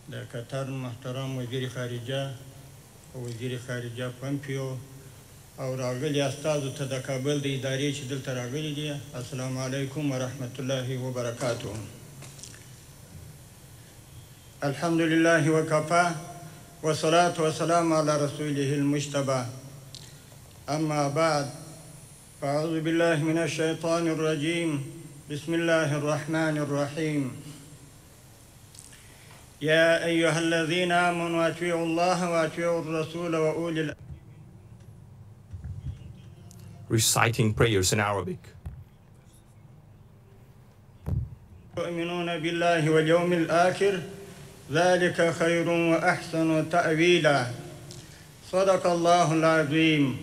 در قطر محترم وزیر خارجه و وزیر خارجه پمپیو او راغلي استادو ته د کابل د ادارې چې دلته راغلي دي، السلام علیکم ورحمت الله وبرکاته. الحمد لله وكفى والصلاة والسلام على رسوله المجتبى. أما بعد فأعوذ بالله من الشيطان الرجيم. بسم الله الرحمن الرحيم. يا أيها الذين آمنوا أطيعوا الله وأطيعوا الرسول وأولي الأمر. Reciting prayers in Arabic. تؤمنون بالله واليوم الآخر ذلك خير وأحسن تأويلا. صدق الله العظيم.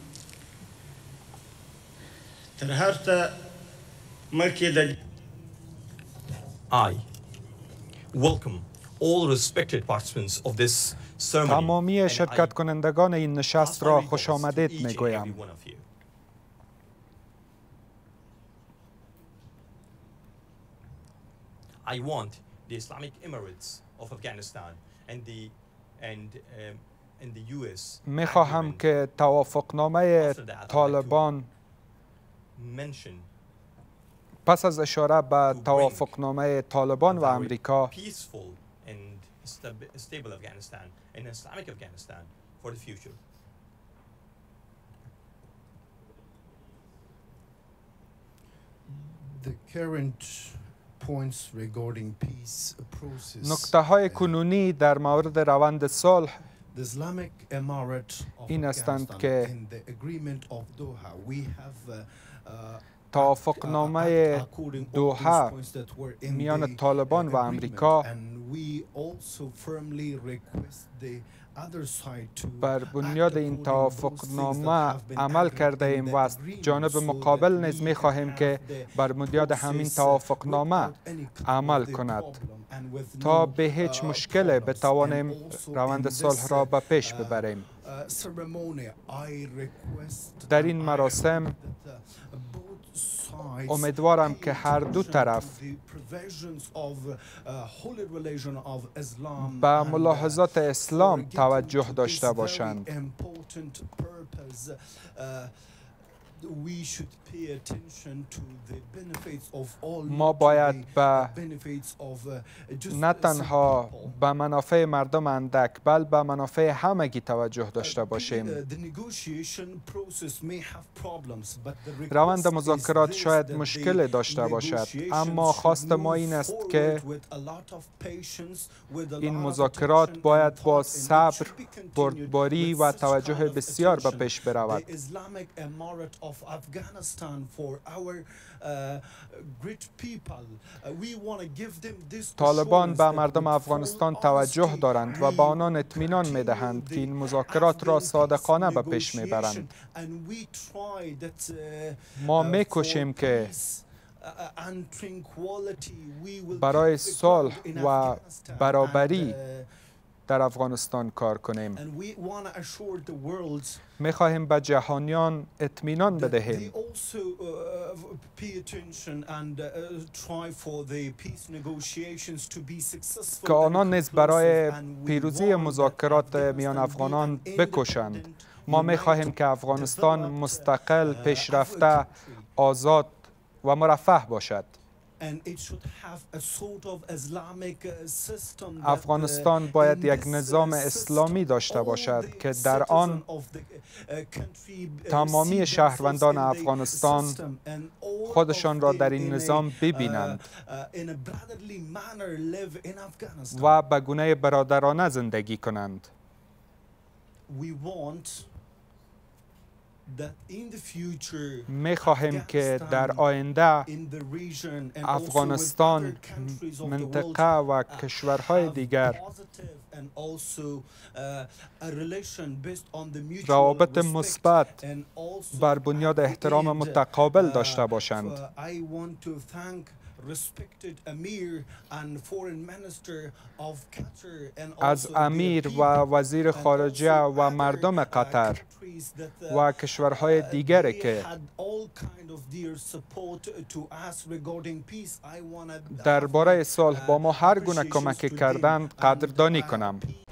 I welcome all respected participants of this ceremony. تمامی شرکت کنندگان این نشست را خوش آمدید میگویم. I want the Islamic Emirates of Afghanistan and the US. میخواهم که توافقنامه طالبان پس از اشاره به توافقنامه طالبان و امریکا نکته های کنونی در مورد روند صلح این هستند که توافقنامه دوحه میان طالبان و امریکا بر بنیاد این توافقنامه عمل کرده ایم و از جانب مقابل نیز می خواهیم که بر بنیاد همین توافقنامه عمل کند تا به هیچ مشکلی بتوانیم روند صلح را به پیش ببریم. در این مراسم امیدوارم که هر دو طرف به ملاحظات اسلام توجه داشته باشند. ما باید نه تنها به منافع مردم اندک بل به منافع همگی توجه داشته باشیم. روند مذاکرات شاید مشکل داشته باشد، اما خواست ما این است که این مذاکرات باید با صبر، بردباری و توجه بسیار به پیش برود. طالبان به مردم افغانستان توجه دارند و به آنان اطمینان می‌دهند که این مذاکرات را صادقانه به پیش می‌برند. ما می‌کوشیم که برای صلح و برابری در افغانستان کار کنیم. می‌خواهیم به جهانیان اطمینان بدهیم که آنان نیز برای پیروزی مذاکرات میان افغانان بکوشند. ما می‌خواهیم که افغانستان مستقل، پیشرفته، آزاد و مرفه باشد. افغانستان باید یک نظام اسلامی داشته باشد که در آن تمامی شهروندان افغانستان خودشان را در این نظام ببینند و به گونه برادرانه زندگی کنند. می خواهیم که در آینده افغانستان، منطقه و کشورهای دیگر روابط مثبت بر بنیاد احترام متقابل داشته باشند. از امیر و وزیر خارجه و مردم قطر و کشورهای دیگری که درباره صلح با ما هر گونه کمک کردند قدردانی کنم.